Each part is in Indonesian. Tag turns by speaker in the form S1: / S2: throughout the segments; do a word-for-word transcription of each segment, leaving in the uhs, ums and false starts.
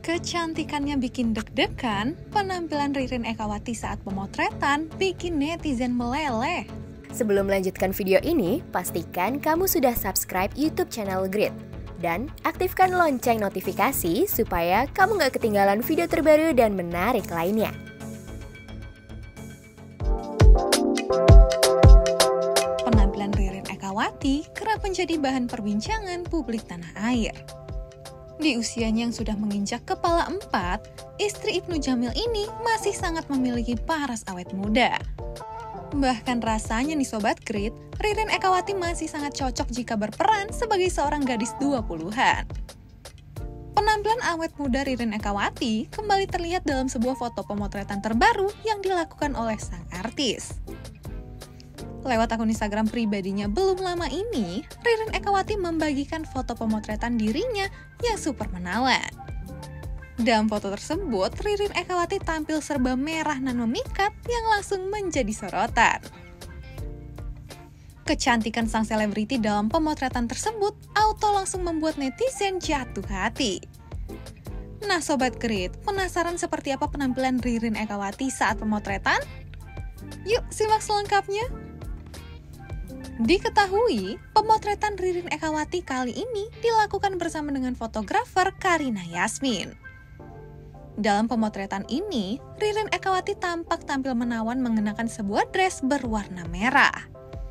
S1: Kecantikannya bikin deg-degan, penampilan Ririn Ekawati saat pemotretan bikin netizen meleleh.
S2: Sebelum melanjutkan video ini, pastikan kamu sudah subscribe YouTube channel Grit. Dan aktifkan lonceng notifikasi supaya kamu gak ketinggalan video terbaru dan menarik lainnya.
S1: Penampilan Ririn Ekawati kerap menjadi bahan perbincangan publik tanah air. Di usianya yang sudah menginjak kepala empat, istri Ibnu Jamil ini masih sangat memiliki paras awet muda. Bahkan rasanya nih Sobat Grit, Ririn Ekawati masih sangat cocok jika berperan sebagai seorang gadis dua puluhan. Penampilan awet muda Ririn Ekawati kembali terlihat dalam sebuah foto pemotretan terbaru yang dilakukan oleh sang artis. Lewat akun Instagram pribadinya belum lama ini, Ririn Ekawati membagikan foto pemotretan dirinya yang super menawan. Dalam foto tersebut, Ririn Ekawati tampil serba merah dan memikat yang langsung menjadi sorotan. Kecantikan sang selebriti dalam pemotretan tersebut auto langsung membuat netizen jatuh hati. Nah Sobat Grit, penasaran seperti apa penampilan Ririn Ekawati saat pemotretan? Yuk simak selengkapnya! Diketahui, pemotretan Ririn Ekawati kali ini dilakukan bersama dengan fotografer Karina Yasmin. Dalam pemotretan ini, Ririn Ekawati tampak tampil menawan mengenakan sebuah dress berwarna merah.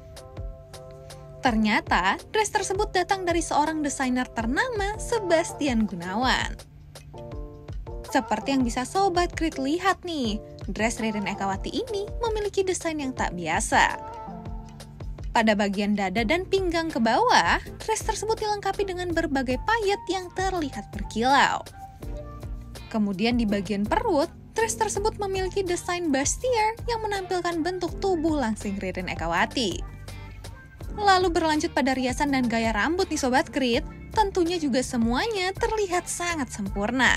S1: Ternyata, dress tersebut datang dari seorang desainer ternama, Sebastian Gunawan. Seperti yang bisa Sobat Grit lihat nih, dress Ririn Ekawati ini memiliki desain yang tak biasa. Pada bagian dada dan pinggang ke bawah, dress tersebut dilengkapi dengan berbagai payet yang terlihat berkilau. Kemudian di bagian perut, dress tersebut memiliki desain bustier yang menampilkan bentuk tubuh langsing Ririn Ekawati. Lalu berlanjut pada riasan dan gaya rambut nih Sobat Grit, tentunya juga semuanya terlihat sangat sempurna.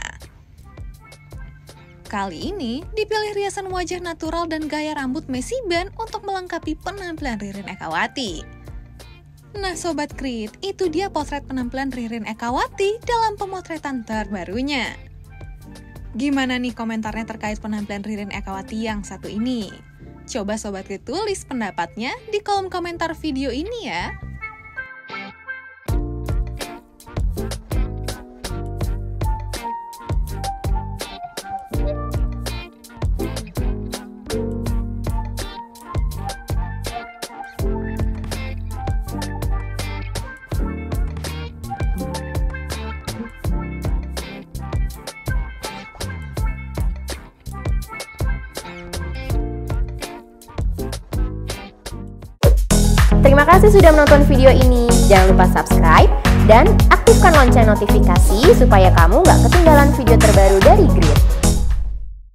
S1: Kali ini dipilih riasan wajah natural dan gaya rambut messy bun untuk melengkapi penampilan Ririn Ekawati. Nah Sobat Grit, itu dia potret penampilan Ririn Ekawati dalam pemotretan terbarunya. Gimana nih komentarnya terkait penampilan Ririn Ekawati yang satu ini? Coba Sobat Grit tulis pendapatnya di kolom komentar video ini ya.
S2: Terima kasih sudah menonton video ini. Jangan lupa subscribe dan aktifkan lonceng notifikasi supaya kamu gak ketinggalan video terbaru dari Grit.